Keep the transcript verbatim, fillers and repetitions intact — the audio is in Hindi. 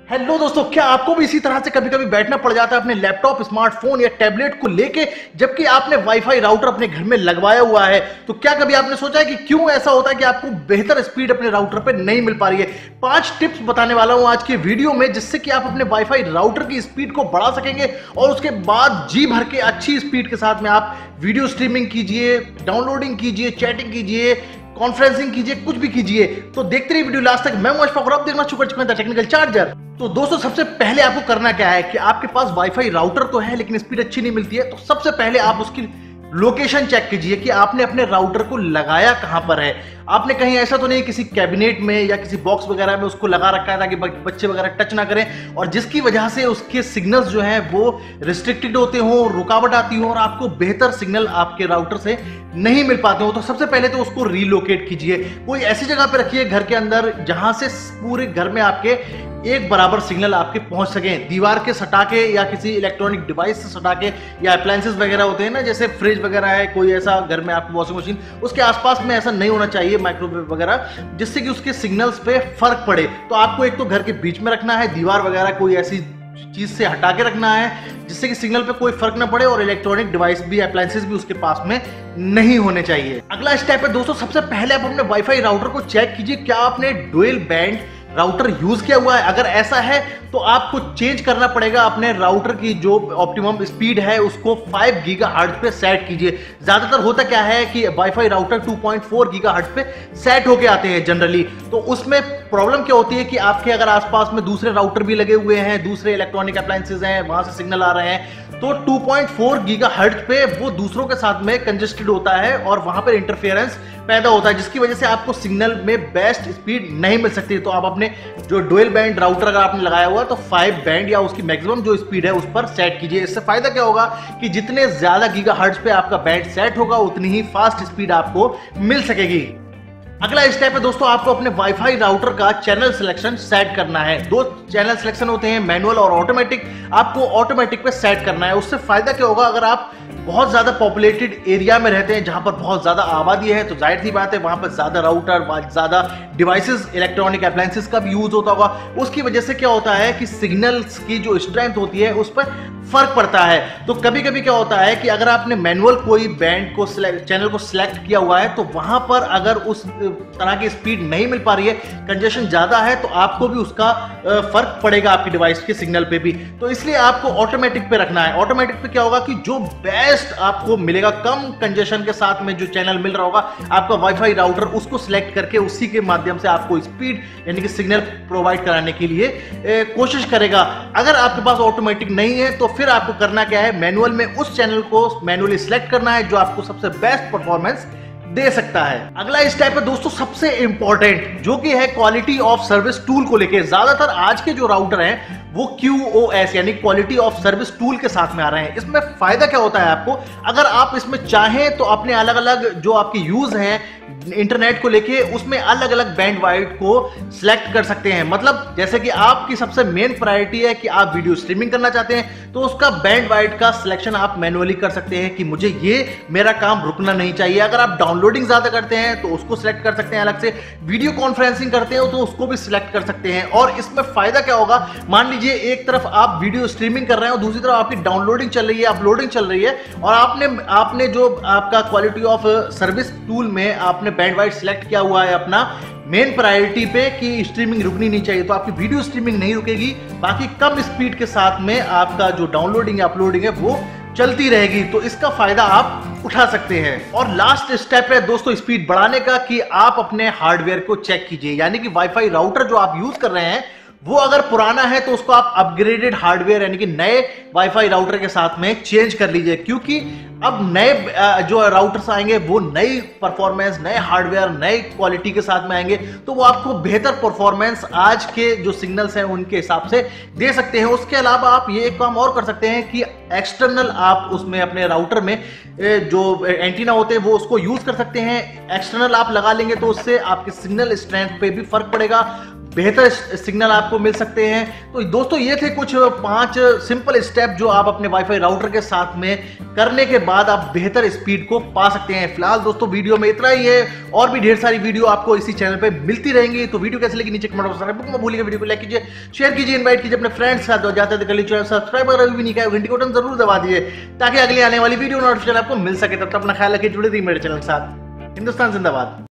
हेलो दोस्तों, क्या आपको भी इसी तरह से कभी कभी बैठना पड़ जाता है अपने लैपटॉप, स्मार्टफोन या टैबलेट को लेके, जबकि आपने वाईफाई राउटर अपने घर में लगवाया हुआ है? तो क्या कभी आपने सोचा है कि क्यों ऐसा होता है कि आपको बेहतर स्पीड अपने राउटर पे नहीं मिल पा रही है? पांच टिप्स बताने वाला हूं आज के वीडियो में, जिससे कि आप अपने वाईफाई राउटर की स्पीड को बढ़ा सकेंगे और उसके बाद जी भर के अच्छी स्पीड के साथ में आप वीडियो स्ट्रीमिंग कीजिए, डाउनलोडिंग कीजिए, चैटिंग कीजिए, कॉन्फ्रेंसिंग कीजिए, कुछ भी कीजिए। तो देखते रहिए वीडियो लास्ट तक। मैं देखना चुका चुका था टेक्निकल चार्जर। तो दोस्तों, सबसे पहले आपको करना क्या है कि आपके पास वाईफाई राउटर तो है लेकिन स्पीड अच्छी नहीं मिलती है, तो सबसे पहले आप उसकी लोकेशन चेक कीजिए कि आपने अपने राउटर को लगाया कहां पर है। आपने कहीं ऐसा तो नहीं किसी कैबिनेट में या किसी बॉक्स वगैरह में उसको लगा रखा है ताकि बच्चे वगैरह टच ना करें और जिसकी वजह से उसके सिग्नल्स जो हैं वो रिस्ट्रिक्टेड होते हो, रुकावट आती हो और आपको बेहतर सिग्नल आपके राउटर से नहीं मिल पाते हो। तो सबसे पहले तो उसको रीलोकेट कीजिए, कोई ऐसी जगह पे रखिए घर के अंदर जहां से पूरे घर में आपके एक बराबर सिग्नल आपके पहुंच सके। दीवार के सटा के या किसी इलेक्ट्रॉनिक डिवाइस से सटा के, या अप्लायंसेस वगैरह होते हैं ना, जैसे फ्रिज वगैरह है, कोई ऐसा घर में आपकी वॉशिंग मशीन, उसके आसपास में ऐसा नहीं होना चाहिए, माइक्रोवेव वगैरह, जिससे कि उसके सिग्नल्स पे फर्क पड़े। तो आपको एक तो घर के बीच में रखना है, दीवार वगैरह कोई ऐसी चीज से हटा के रखना है जिससे कि सिग्नल पे कोई फर्क ना पड़े और इलेक्ट्रॉनिक डिवाइस भी, अप्लायंसेस भी उसके पास में नहीं होने चाहिए। अगला स्टेप है दोस्तों, सबसे पहले आप अपने वाईफाई राउटर को चेक कीजिए क्या आपने डुअल बैंड राउटर यूज किया हुआ है। अगर ऐसा है तो आपको चेंज करना पड़ेगा अपने राउटर की जो ऑप्टिमम स्पीड है उसको फाइव गीगाहर्ट्ज पे सेट कीजिए। ज्यादातर होता क्या है कि WiFi router two point four gigahertz पे सेट होके आते हैं जनरली। तो उसमें प्रॉब्लम क्या होती है कि आपके अगर आसपास में दूसरे राउटर भी लगे हुए हैं, दूसरे इलेक्ट्रॉनिक अप्लायंसेस हैं, वहां से सिग्नल आ रहे हैं, तो टू पॉइंट फोर गीगाहर्ट्ज पे वो दूसरों के साथ में कंजेस्टेड होता है और वहां पर इंटरफेरेंस पैदा होता है, जिसकी वजह से आपको सिग्नल में बेस्ट स्पीड नहीं मिल सकती। तो आप अपने जो डुअल बैंड राउटर अगर आपने लगाया हुआ है तो फाइव बैंड या उसकी मैक्सिमम जो स्पीड है उस पर सेट कीजिए। इससे फायदा क्या होगा कि जितने ज्यादा गीगाहर्ट्ज पे आपका बैंड सेट होगा उतनी ही फास्ट स्पीड आपको मिल सकेगी। अगला स्टेप है दोस्तों, आपको अपने वाईफाई राउटर का चैनल सिलेक्शन सेट करना है। दो चैनल सिलेक्शन होते हैं, मैनुअल और ऑटोमेटिक। आपको ऑटोमेटिक पे सेट करना है। उससे फायदा क्या होगा, अगर आप बहुत ज्यादा पॉपुलेटेड एरिया में रहते हैं जहां पर बहुत ज्यादा आबादी है तो जाहिर सी बात है वहां पर ज्यादा राउटर, ज्यादा डिवाइसेस, इलेक्ट्रॉनिक अप्लायंसेस का भी यूज होता होगा। उसकी वजह से क्या होता है कि सिग्नल्स की जो स्ट्रेंथ होती है उस पर फर्क पड़ता है। तो कभी कभी क्या होता है कि अगर आपने मैनुअल कोई बैंड को चैनल को सिलेक्ट किया हुआ है तो वहां पर अगर उस तरह की स्पीड नहीं मिल पा रही है, कंजेशन ज्यादा है, तो आपको भी उसका फर्क पड़ेगा आपकी डिवाइस के सिग्नल पे भी। तो इसलिए आपको ऑटोमेटिक पे रखना है। ऑटोमेटिक पे क्या होगा कि जो बेस्ट आपको मिलेगा, कम कंजेशन के साथ में जो चैनल मिल रहा होगा, आपका वाईफाई राउटर उसको सिलेक्ट करके उसी के माध्यम से आपको स्पीड यानी कि सिग्नल प्रोवाइड कराने के लिए ए, कोशिश करेगा। अगर आपके पास ऑटोमेटिक नहीं है तो फिर आपको करना क्या है, मैनुअल में उस चैनल को मैनुअली सिलेक्ट करना है जो आपको सबसे बेस्ट परफॉर्मेंस दे सकता है। अगला स्टेप है दोस्तों सबसे इंपॉर्टेंट, जो कि है क्वालिटी ऑफ सर्विस टूल को लेके। ज्यादातर आज के जो राउटर हैं वो क्यू ओ एस यानी क्वालिटी ऑफ सर्विस टूल के साथ में आ रहे हैं। इसमें फायदा क्या होता है आपको, अगर आप इसमें चाहें तो अपने अलग अलग जो आपके यूज हैं इंटरनेट को लेके उसमें अलग अलग बैंड वाइड को सिलेक्ट कर सकते हैं। मतलब जैसे कि आपकी सबसे मेन प्रायोरिटी है कि आप वीडियो स्ट्रीमिंग करना चाहते हैं तो उसका बैंड वाइड का सिलेक्शन आप मैनुअली कर सकते हैं कि मुझे ये मेरा काम रुकना नहीं चाहिए। अगर आप डाउनलोडिंग ज्यादा करते हैं तो उसको सिलेक्ट कर सकते हैं अलग से, वीडियो कॉन्फ्रेंसिंग करते हो तो उसको भी सिलेक्ट कर सकते हैं। और इसमें फायदा क्या होगा, मान लीजिए एक तरफ आप वीडियो स्ट्रीमिंग कर रहे हैं और दूसरी तरफ आपकी डाउनलोडिंग चल रही है, अपलोडिंग चल रही है, और आपने आपने जो आपका क्वालिटी ऑफ सर्विस टूल में आपने बैंड वाइड सिलेक्ट किया हुआ है अपना मेन प्रायोरिटी पे कि स्ट्रीमिंग रुकनी नहीं चाहिए, तो आपकी वीडियो स्ट्रीमिंग नहीं रुकेगी, बाकी कम स्पीड के साथ में आपका जो डाउनलोडिंग या अपलोडिंग है वो चलती रहेगी। तो इसका फायदा आप उठा सकते हैं। और लास्ट स्टेप है दोस्तों स्पीड बढ़ाने का कि आप अपने हार्डवेयर को चेक कीजिए, यानी कि वाईफाई राउटर जो आप यूज कर रहे हैं वो अगर पुराना है तो उसको आप अपग्रेडेड हार्डवेयर यानी कि नए वाईफाई राउटर के साथ में चेंज कर लीजिए, क्योंकि अब नए जो राउटर्स आएंगे वो नई परफॉर्मेंस, नए हार्डवेयर, नई क्वालिटी के साथ में आएंगे तो वो आपको बेहतर परफॉर्मेंस आज के जो सिग्नल्स हैं उनके हिसाब से दे सकते हैं। उसके अलावा आप ये एक काम और कर सकते हैं कि एक्सटर्नल आप उसमें अपने राउटर में जो एंटीना होते हैं वो उसको यूज कर सकते हैं। एक्सटर्नल आप लगा लेंगे तो उससे आपके सिग्नल स्ट्रेंथ पे भी फर्क पड़ेगा, बेहतर सिग्नल आपको मिल सकते हैं। तो दोस्तों ये थे कुछ पांच सिंपल स्टेप जो आप अपने वाईफाई राउटर के साथ में करने के बाद आप बेहतर स्पीड को पा सकते हैं। फिलहाल दोस्तों वीडियो में इतना ही है, और भी ढेर सारी वीडियो आपको इसी चैनल पे मिलती रहेंगी। तो वीडियो कैसे लगी नीचे कमेंट बॉक्स में सब्सक्राइब भूलिए, वीडियो को लाइक कीजिए, शेयर कीजिए, इनवाइट कीजिए अपने फ्रेंड्स के साथ, जाते थे कर लीजिए सब्सक्राइब अगर अभी भी नहीं किया घंटी को बटन जरूर दबा दीजिए ताकि अगली आने वाली वीडियो नोटिफिकेशन आपको मिल सके। तब तक अपना ख्याल रखिए, जुड़े रहिए मेरे चैनल के साथ। हिंदुस्तान जिंदाबाद।